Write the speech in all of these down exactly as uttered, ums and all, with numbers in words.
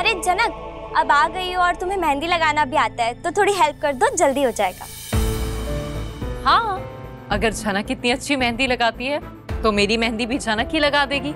अरे जनक, अब आ गई हो और तुम्हें मेहंदी लगाना भी आता है तो थोड़ी हेल्प कर दो, जल्दी हो जाएगा। हाँ, अगर झनक इतनी अच्छी मेहंदी लगाती है तो मेरी मेहंदी भी झनक ही लगा देगी।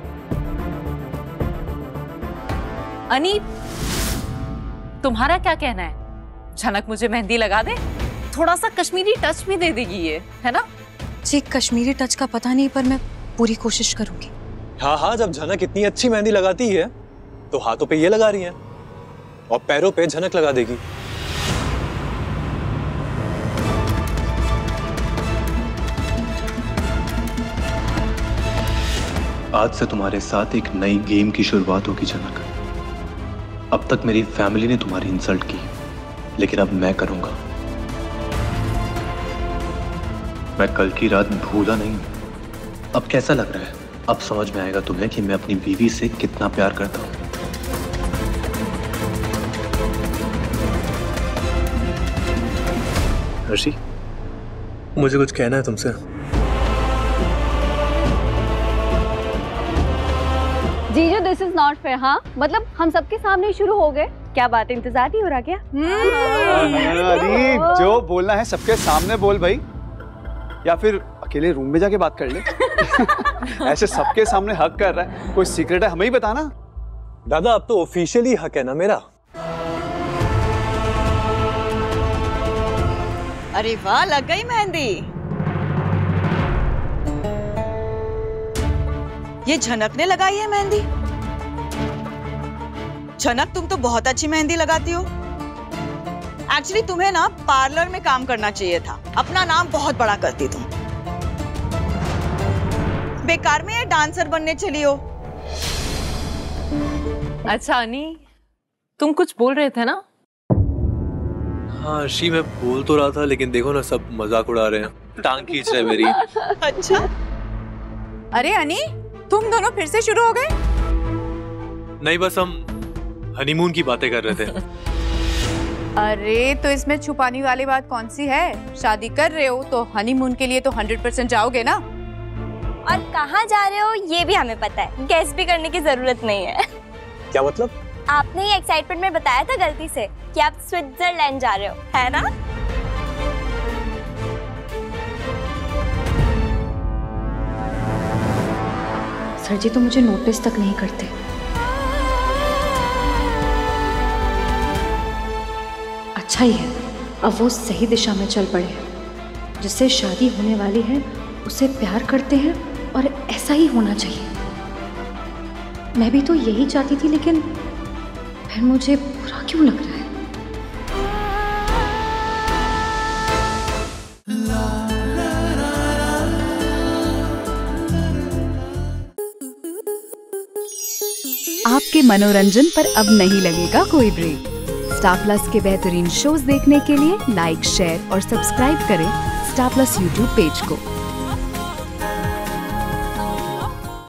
अनी, तुम्हारा क्या कहना है? झनक मुझे मेहंदी लगा दे? थोड़ा सा कश्मीरी टच भी दे देगी ये, है ना? जी, कश्मीरी टच का पता नहीं, पर मैं पूरी कोशिश करूंगी। हाँ हाँ, जब झनक इतनी अच्छी मेहंदी लगाती है तो हाथों पे ये लगा रही है और पैरों पे झनक लगा देगी। आज से तुम्हारे साथ एक नई गेम की शुरुआत होगी झनक। अब तक मेरी फैमिली ने तुम्हारी इंसल्ट की, लेकिन अब मैं करूंगा। मैं कल की रात भूला नहीं। अब कैसा लग रहा है? अब समझ में आएगा तुम्हें कि मैं अपनी बीवी से कितना प्यार करता हूं। हर्षी, मुझे कुछ कहना है तुमसे। जीजू, दिस इज नॉट फेयर। हाँ, मतलब हम सबके सामने शुरू हो गए। क्या बात है, इंतजार नहीं हो रहा क्या? अरे जो बोलना है सबके सामने बोल भाई, या फिर अकेले रूम में जाके बात कर ले। ऐसे सबके सामने हक कर रहा है, कोई सीक्रेट है हमें ही बताना। दादा, अब तो ऑफिशियली हक है ना मेरा। अरे वाह, लग गई मेहंदी। ये झनक ने लगाई है मेहंदी। झनक, तुम तो बहुत अच्छी मेहंदी लगाती हो। एक्चुअली तुम्हें ना पार्लर में काम करना चाहिए था, अपना नाम बहुत बड़ा करती तुम। बेकार में ये डांसर बनने चली हो। अच्छा अनी, तुम कुछ बोल रहे थे ना? हाँ अर्शी, मैं बोल तो रहा था, लेकिन देखो ना सब मजाक उड़ा रहे हैं, टांग खींच रहे हैं मेरी। अच्छा, अरे अनी, तुम दोनों फिर से शुरू हो गए? नहीं, बस हम हनीमून की बातें कर रहे थे। अरे तो इसमें छुपाने वाली बात कौन सी है? शादी कर रहे हो तो हनीमून के लिए तो हंड्रेड परसेंट जाओगे ना। और कहाँ जा रहे हो ये भी हमें पता है, गेस भी करने की जरूरत नहीं है। क्या मतलब? आपने ही एक्साइटमेंट में बताया था गलती से कि आप स्विट्जरलैंड जा रहे हो, है ना? सर जी तो मुझे नोटिस तक नहीं करते। अच्छा ही है, अब वो सही दिशा में चल पड़े। जिससे शादी होने वाली है उसे प्यार करते हैं और ऐसा ही होना चाहिए। मैं भी तो यही चाहती थी, लेकिन फिर मुझे बुरा क्यों लग रहा है? आपके मनोरंजन पर अब नहीं लगेगा कोई ब्रेक। स्टार प्लस के बेहतरीन शोज देखने के लिए लाइक, शेयर और सब्सक्राइब करें स्टार प्लस यूट्यूब पेज को।